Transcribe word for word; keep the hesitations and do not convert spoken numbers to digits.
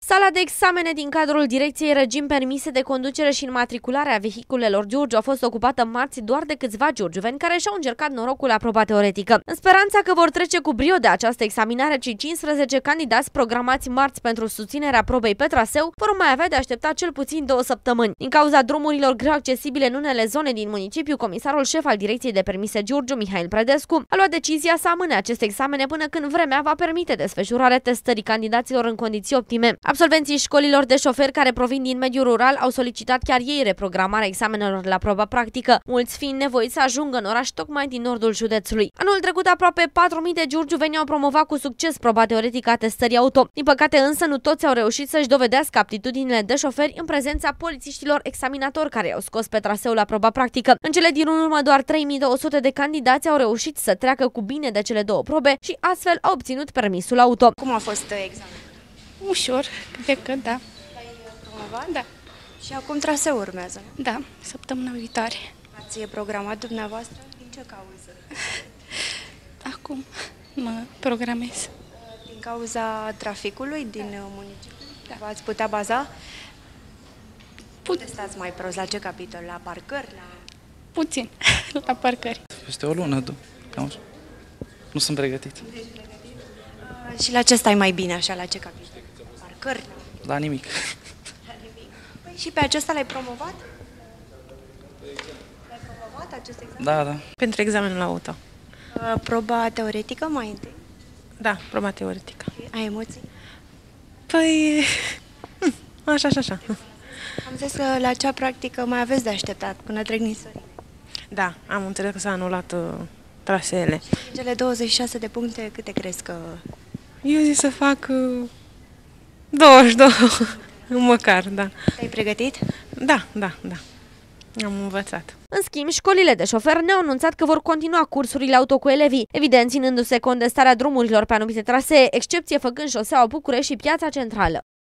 Sala de examene din cadrul Direcției Regim Permise de Conducere și Înmatriculare a Vehiculelor Giurgiu a fost ocupată marți doar de câțiva giurgiuveni care și-au încercat norocul la proba teoretică. În speranța că vor trece cu brio de această examinare, cei cincisprezece candidați programați marți pentru susținerea probei pe traseu vor mai avea de așteptat cel puțin două săptămâni. Din cauza drumurilor greu accesibile în unele zone din municipiu, comisarul șef al Direcției de Permise Giurgiu, Mihail Predescu, a luat decizia să amâne aceste examene până când vremea va permite desfășurarea testării candidaților în condiții optime. Absolvenții școlilor de șoferi care provin din mediul rural au solicitat chiar ei reprogramarea examenelor la proba practică, mulți fiind nevoiți să ajungă în oraș tocmai din nordul județului. Anul trecut aproape patru mii de giurgiuveni au promovat cu succes proba teoretică a testării auto. Din păcate însă nu toți au reușit să-și dovedească aptitudinile de șoferi în prezența polițiștilor examinatori care i-au scos pe traseu la proba practică. În cele din urmă doar trei mii două sute de candidați au reușit să treacă cu bine de cele două probe și astfel au obținut permisul auto. Cum a fost examenul? Ușor, cred că da. L-ai promovat? Da. Și acum traseu urmează. Da, săptămâna viitoare. Ați programat dumneavoastră? Din ce cauză? Acum mă programez. Din cauza traficului din municipiu? Da. V-ați putea baza? Put Unde stați mai prost? La ce capitol? La parcări? La... Puțin, la parcări. Peste o lună, cam așa. Nu sunt pregătit. Uh, și la ce stai mai bine, așa? La ce capitol? Parcări? La nimic. La nimic. Păi și pe acesta l-ai promovat? L-ai promovat acest examen? Da, da. Pentru examenul auto. Uh, proba teoretică mai întâi? Da, proba teoretică. Ai emoții? Păi, așa, așa, așa. Am zis că la cea practică mai aveți de așteptat până trec nisorile. Da, am înțeles că s-a anulat uh, traseele. Cele douăzeci și șase de puncte, câte crezi că... Eu zic să fac uh, douăzeci și doi, măcar, da. Te-ai pregătit? Da, da, da. Am învățat. În schimb, școlile de șoferi ne-au anunțat că vor continua cursurile auto cu elevii, evident ținându-se cont de starea drumurilor pe anumite trasee, excepție făcând șoseaua București și Piața Centrală.